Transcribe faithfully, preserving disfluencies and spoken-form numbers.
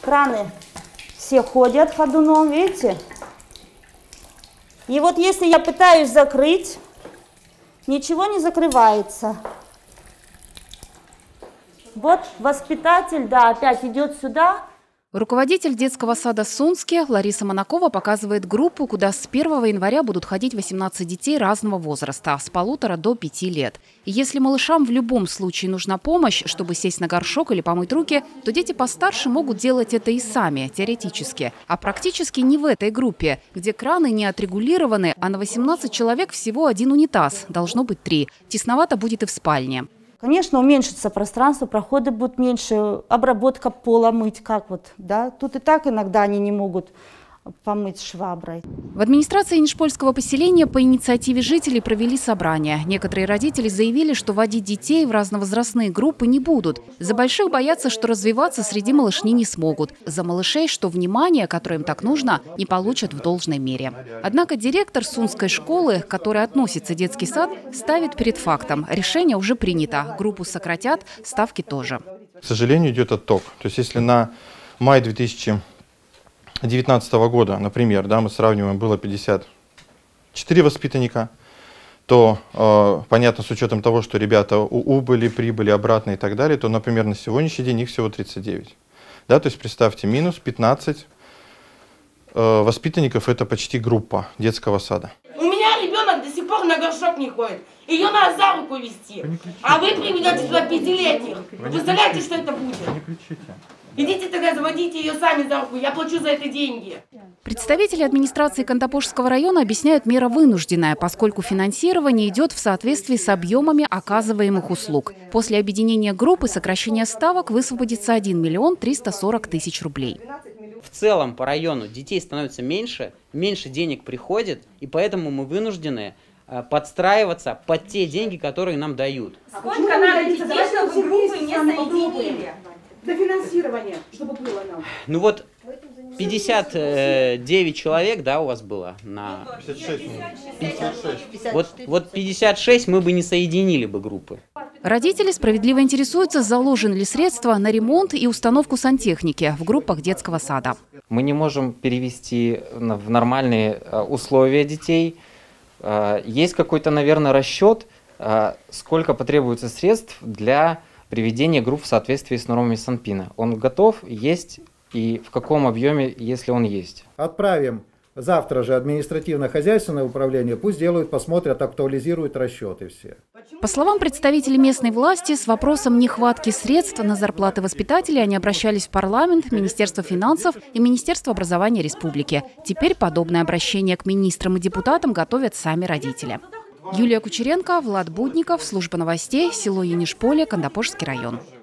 Краны все ходят ходуном, видите? И вот если я пытаюсь закрыть, ничего не закрывается. Вот воспитатель, да, опять идет сюда. Руководитель детского сада «Сунске» Лариса Монакова показывает группу, куда с первого января будут ходить восемнадцать детей разного возраста, с полутора до пяти лет. И если малышам в любом случае нужна помощь, чтобы сесть на горшок или помыть руки, то дети постарше могут делать это и сами, теоретически. А практически не в этой группе, где краны не отрегулированы, а на восемнадцать человек всего один унитаз, должно быть три. Тесновато будет и в спальне. Конечно, уменьшится пространство, проходы будут меньше, обработка пола мыть, как вот, да. Тут и так иногда они не могут помыть шваброй. В администрации Нишпольского поселения по инициативе жителей провели собрание. Некоторые родители заявили, что водить детей в разновозрастные группы не будут. За больших боятся, что развиваться среди малышни не смогут. За малышей, что внимание, которое им так нужно, не получат в должной мере. Однако директор Сунской школы, к которой относится детский сад, ставит перед фактом. Решение уже принято. Группу сократят, ставки тоже. К сожалению, идет отток. То есть если на май две тысячи девятнадцатого года, например, да, мы сравниваем, было пятьдесят четыре воспитанника, то, э, понятно, с учетом того, что ребята убыли, прибыли обратно и так далее, то, например, на сегодняшний день их всего тридцать девять. Да, то есть представьте, минус пятнадцать э, воспитанников – это почти группа детского сада. У меня ребенок до сих пор на горшок не ходит. Ее надо за руку вести. А вы приведете сюда пятилетних. Представляете, что это будет? Идите тогда, заводите ее сами за руку, я плачу за это деньги. Представители администрации Кантопожского района объясняют, мера вынужденная, поскольку финансирование идет в соответствии с объемами оказываемых услуг. После объединения группы сокращение ставок высвободится один миллион триста сорок тысяч рублей. В целом по району детей становится меньше, меньше денег приходит, и поэтому мы вынуждены подстраиваться под те деньги, которые нам дают. Сколько надо детей, чтобы группы не соединили? До финансирования, чтобы было нам. Ну вот пятьдесят девять человек, да, у вас было на пятьдесят шесть. пятьдесят шесть. Вот, вот пятьдесят шесть мы бы не соединили бы группы. Родители справедливо интересуются, заложены ли средства на ремонт и установку сантехники в группах детского сада. Мы не можем перевести в нормальные условия детей. Есть какой-то, наверное, расчет, сколько потребуется средств для приведение групп в соответствии с нормами Санпина. Он готов, есть и в каком объеме, если он есть. Отправим завтра же административно-хозяйственное управление, пусть делают, посмотрят, актуализируют расчеты все. По словам представителей местной власти, с вопросом нехватки средств на зарплаты воспитателей они обращались в парламент, Министерство финансов и Министерство образования республики. Теперь подобное обращение к министрам и депутатам готовят сами родители. Юлия Кучеренко, Влад Будников, служба новостей, село Енишполе, Кантопожский район.